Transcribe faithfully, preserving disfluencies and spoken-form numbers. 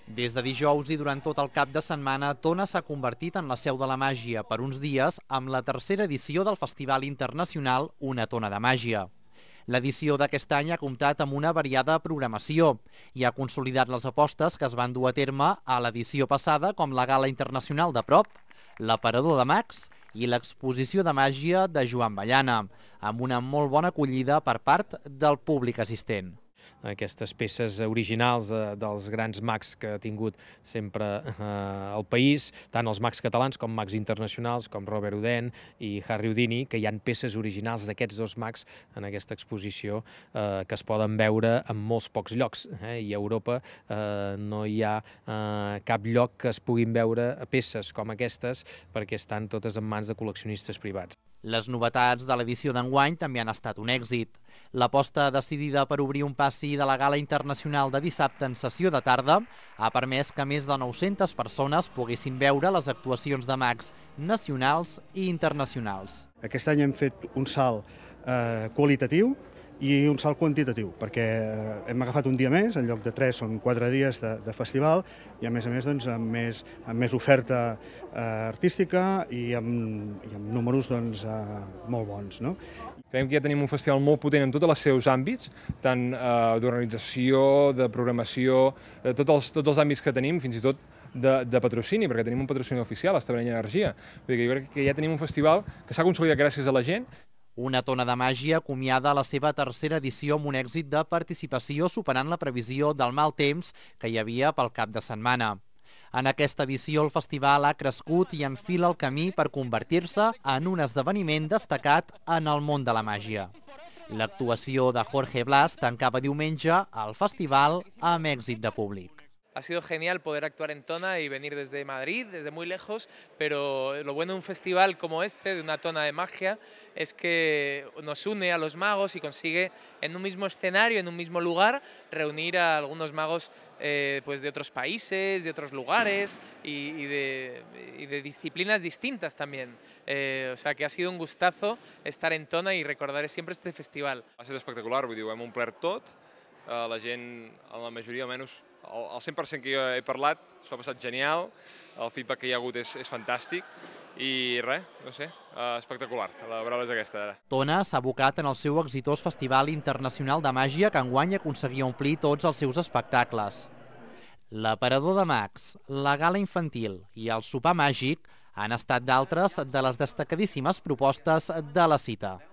Des de dijous i durant tot el cap de setmana, Tona s'ha convertit en la seu de la màgia per uns dies amb la tercera edició del Festival Internacional Una Tona de Màgia. L'edició d'aquest any ha comptat amb una variada programació i ha consolidat les apostes que es van dur a terme a l'edició passada, com la Gala Internacional de Prop, l'Aparador de Mags i l'exposició de màgia de Joan Ballana, amb una molt bona acollida per part del públic assistent. Aquestes peces originals dels grans mags que ha tingut sempre el país, tant els mags catalans com mags internacionals, com Robert Houdin i Harry Houdini, que hi ha peces originals d'aquests dos mags en aquesta exposició que es poden veure en molts pocs llocs. I a Europa no hi ha cap lloc que es puguin veure peces com aquestes perquè estan totes en mans de col·leccionistes privats. Les novetats de l'edició d'enguany també han estat un èxit. L'aposta decidida per obrir un passi de la Gala Internacional de dissabte en sessió de tarda ha permès que més de nou-centes persones poguessin veure les actuacions de mags nacionals i internacionals. Aquest any hem fet un salt eh, qualitatiu i un salt quantitatiu, perquè hem agafat un dia més, en lloc de tres són quatre dies de, de festival, i a més a més doncs, amb, més, amb més oferta eh, artística i amb, i amb números doncs, eh, molt bons. No? Creiem que ja tenim un festival molt potent en tots els seus àmbits, tant eh, d'organització, de programació, de tots els, tots els àmbits que tenim, fins i tot de, de patrocini, perquè tenim un patrocini oficial, Establenya Energia. Vull dir que jo crec que ja tenim un festival que s'ha consolidat gràcies a la gent. Una Tona de Màgia acomiada la seva tercera edició amb un èxit de participació superant la previsió del mal temps que hi havia pel cap de setmana. En aquesta edició el festival ha crescut i enfila el camí per convertir-se en un esdeveniment destacat en el món de la màgia. L'actuació de Jorge Blas tancava diumenge el festival amb èxit de públic. Ha sido genial poder actuar en Tona y venir desde Madrid, desde muy lejos, pero lo bueno de un festival como este, de Una Tona de Magia, es que nos une a los magos y consigue en un mismo escenario, en un mismo lugar, reunir a algunos magos eh, pues de otros países, de otros lugares y, y, de, y de disciplinas distintas también. Eh, o sea que ha sido un gustazo estar en Tona y recordaré siempre este festival. Ha sigut espectacular, vull dir, ho hem omplert tot, eh, la gent, en la majoria almenys, el cent per cent que jo he parlat s'ho ha passat genial, el feedback que hi ha hagut és, és fantàstic i res, no sé, espectacular, la paraula és aquesta ara. Tona s'ha abocat en el seu exitós Festival Internacional de Màgia que enguany aconseguia omplir tots els seus espectacles. L'Aparador de Mags, la Gala Infantil i el Sopar Màgic han estat d'altres de les destacadíssimes propostes de la cita.